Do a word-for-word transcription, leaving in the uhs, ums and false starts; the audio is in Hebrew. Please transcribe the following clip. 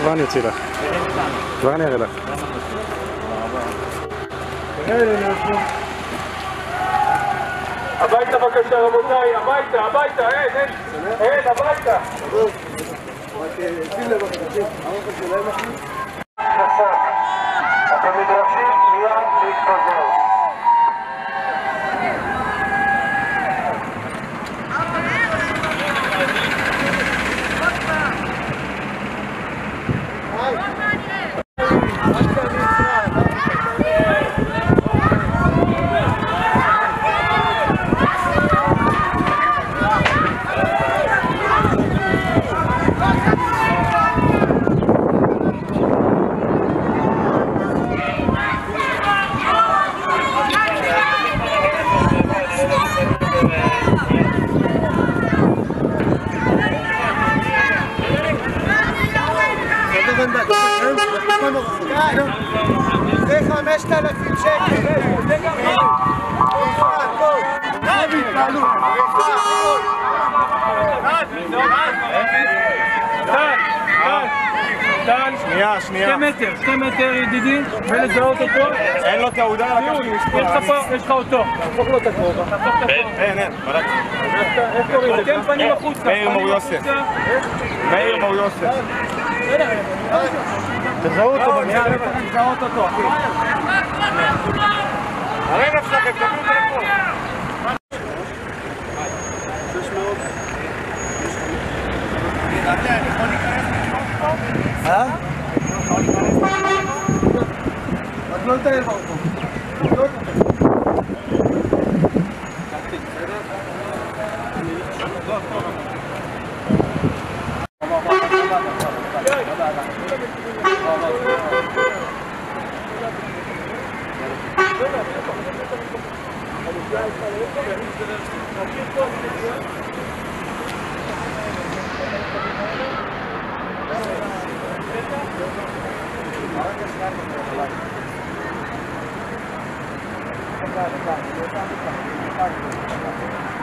כבר אני אוציא לך. כבר אני אראה לך. הביתה בבקשה רבותיי, הביתה, הביתה, אין, אין, אין, הביתה. אתם מתרגשים מיד להתפזר. זה חמשת אלפים שקל. שנייה, שנייה. שתי מטר, שתי מטר ידידי, ולזהות אותו. אין לו תעודה, לקחתי מספר. יש לך אותו. תהפוך לו את הכובע. אין, אין, בדקתי. איך קוראים לזה? אתם פנים החוצה. מאיר מור יוסף. מאיר מור יוסף. תזהו אותו במידה. תזהות אותו, אחי. הרי נפסקת, תביאו טלפון. אה? רק לא לטייל באוטו. לא Thank you.